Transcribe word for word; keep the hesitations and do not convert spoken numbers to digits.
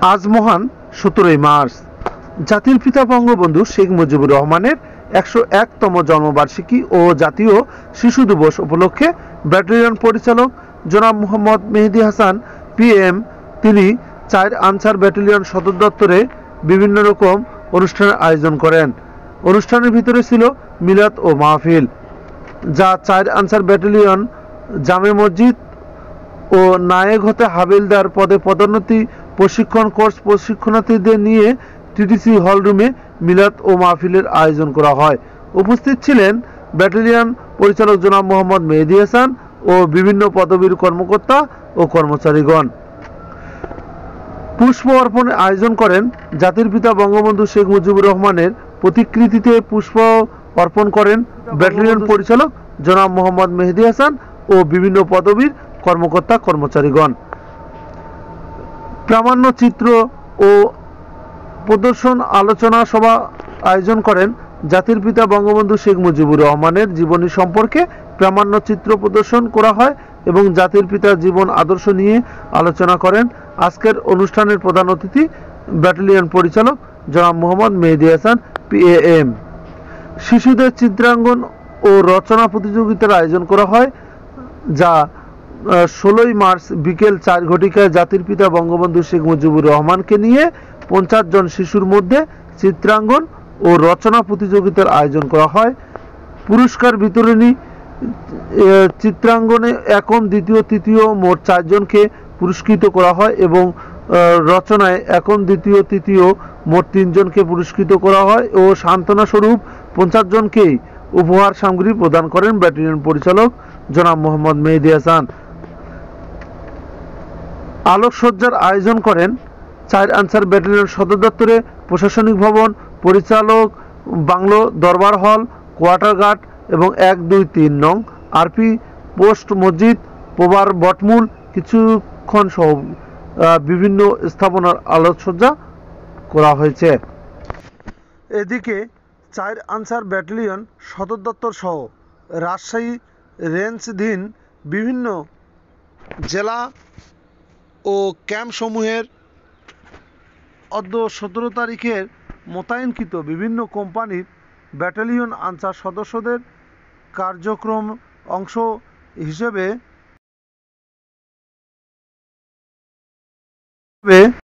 আজ মহান সতেরোই মার্চ জাতির পিতা বঙ্গবন্ধু শেখ মুজিবুর রহমানের একশো একতম জন্মবার্ষিকী ও জাতীয় শিশু দিবস উপলক্ষে ব্যাটালিয়ন পরিচালক জনাব মোহাম্মদ মেহেদী হাসান পিএম তিনি চার আনসার ব্যাটালিয়ন সদর দপ্তরে বিভিন্ন রকম অনুষ্ঠানের আয়োজন করেন। অনুষ্ঠানের ভিতরে ছিল মিলাদ ও মাহফিল, যা চার আনসার ব্যাটালিয়ন জামে মসজিদ ও নায়েক হতে হাবিলদার পদে পদোন্নতি প্রশিক্ষণ কোর্স প্রশিক্ষণার্থীদের নিয়ে টিটিসি হলরুমে মিলাদ ও মাহফিলের আয়োজন করা হয়। উপস্থিত ছিলেন ব্যাটালিয়ন পরিচালক জনাব মোহাম্মদ মেহেদী হাসান ও বিভিন্ন পদবীর কর্মকর্তা ও কর্মচারীগণ। পুষ্প অর্পণের আয়োজন করেন। জাতির পিতা বঙ্গবন্ধু শেখ মুজিবুর রহমানের প্রতিকৃতিতে পুষ্প অর্পণ করেন ব্যাটালিয়ন পরিচালক জনাব মোহাম্মদ মেহেদী হাসান ও বিভিন্ন পদবীর কর্মকর্তা কর্মচারীগণ। প্রামাণ্য চিত্র ও প্রদর্শন আলোচনা সভা আয়োজন করেন। জাতির পিতা বঙ্গবন্ধু শেখ মুজিবুর রহমানের জীবনী সম্পর্কে প্রামাণ্য চিত্র প্রদর্শন করা হয় এবং জাতির পিতার জীবন আদর্শ নিয়ে আলোচনা করেন। আজকের অনুষ্ঠানের প্রধান অতিথি ব্যাটালিয়ন পরিচালক জনাব মোহাম্মদ মেহেদী হাসান পিএএম। শিশুদের চিত্রাঙ্কন ও রচনা প্রতিযোগিতার আয়োজন করা হয়, যা ষোলোই মার্চ বিকেল চার ঘটিকায় জাতির পিতা বঙ্গবন্ধু শেখ মুজিবুর রহমানকে নিয়ে পঞ্চাশ জন শিশুর মধ্যে চিত্রাঙ্কন ও রচনা প্রতিযোগিতার আয়োজন করা হয়। পুরস্কার বিতরণী চিত্রাঙ্কনে একম দ্বিতীয় তৃতীয় মোট চারজনকে পুরস্কৃত করা হয় এবং রচনায় একম দ্বিতীয় তৃতীয় মোট তিনজনকে পুরস্কৃত করা হয় ও সান্ত্বনা স্বরূপ পঞ্চাশ জনকেই উপহার সামগ্রী প্রদান করেন ব্যাটালিয়ন পরিচালক জনাব মোহাম্মদ মেহেদী হাসান। আলোকসজ্জার আয়োজন করেন চার আনসার ব্যাটালিয়ন সদর দপ্তরে প্রশাসনিক ভবন, পরিচালক বাংলো, দরবার হল, কোয়ার্টার গার্ড এবং এক দুই তিন নং আরপি পোস্ট, মসজিদ, প্রবার বটমূল কিছুক্ষণ সহ বিভিন্ন স্থাপনার আলোকসজ্জা করা হয়েছে। এদিকে চার আনসার ব্যাটালিয়ন সদর দপ্তর সহ রাজশাহী রেঞ্জধীন বিভিন্ন জেলা ও ক্যাম্পসমূহের অদ্য সতেরো তারিখের মোতায়েনকৃত বিভিন্ন কোম্পানির ব্যাটালিয়ন আনসার সদস্যদের কার্যক্রম অংশ হিসেবে